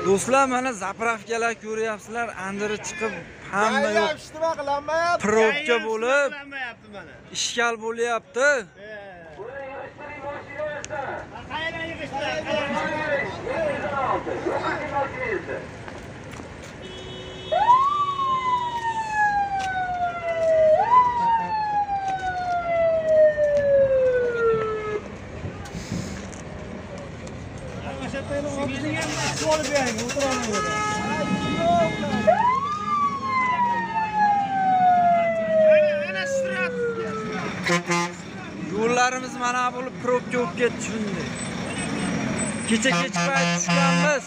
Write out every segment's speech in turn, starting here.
Do'stlar, mana zapravkalar ko'ryapsizlar, andiri chiqib hamma yo'q. Nima qilamayapti? Probka bo'lib, ishkal bo'lyapti. Qayerga yig'ishlar? Yo'llarimiz mana bo'lib probka bo'lib ketdi shunday. Kecha payt tushganmiz.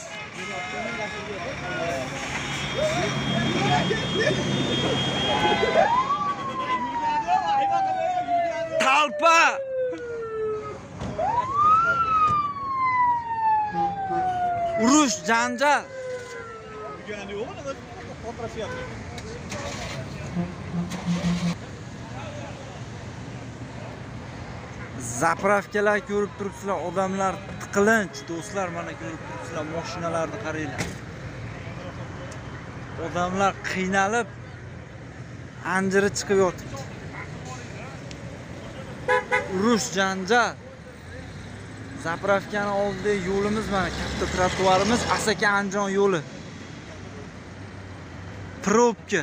Talpa! Urush, janjal. Zapravkalar ko'rib turibsizlar, odamlar tiqilinch. Do'stlar, mana ko'rib turibsizlar, mashinalarni qaranglar. Odamlar qiynalib anjiri chiqib yotibdi. Urush, janjal. Zapravkani oldidagi yo'limiz mana katta trotuarimiz, Asaka Andijon yo'li. Probka.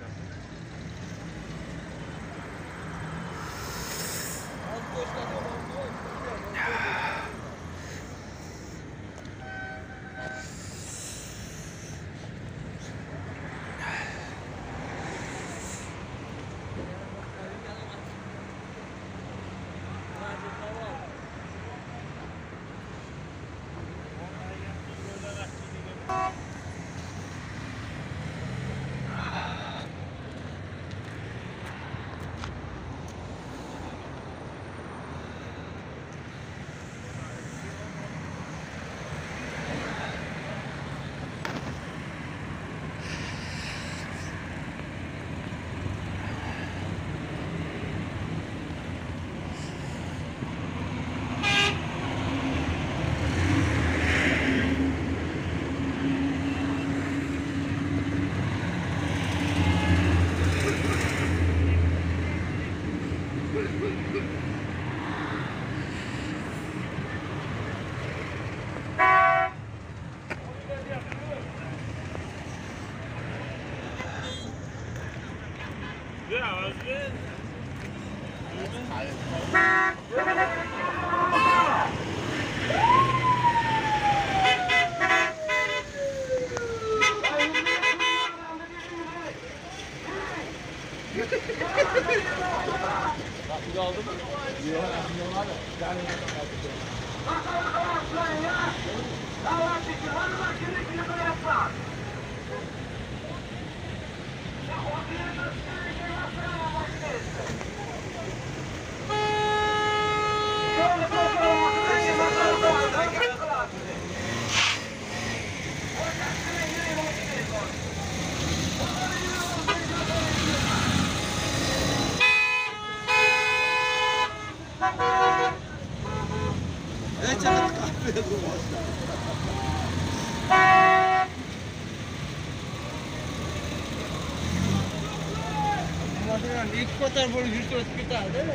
İlk fotoğraf böyle yüz lirası bir tane değil mi?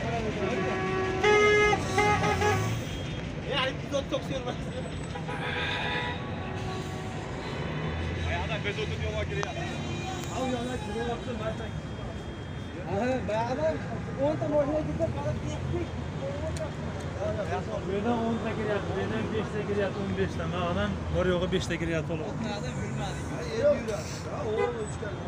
Yani pilot çok sürmez. Ayağına bez oturuyor var giriyor. Al yana kırıyor baksın ben sen. Bayağı 10 tane oraya gidip kalıp gittik. Buradan 10'da giryapti, buradan 5'te giryapti, 15'te. Mağadan var yo'g'i 5'te giryapti oğlum. Nerede yürümedik. Hayır yürü. Oğlum çıkar.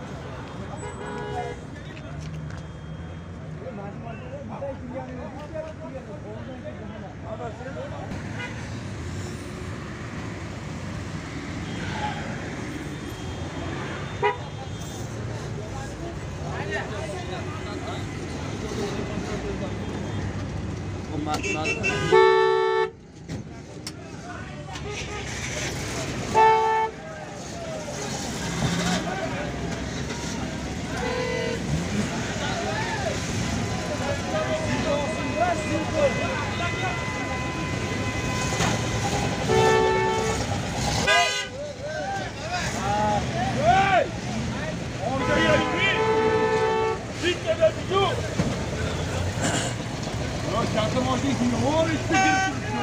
katta mashina kimga var işte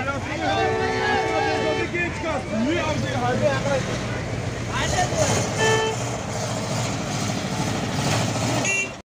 girip. Geç kalsın. Niye avcı? Hadi.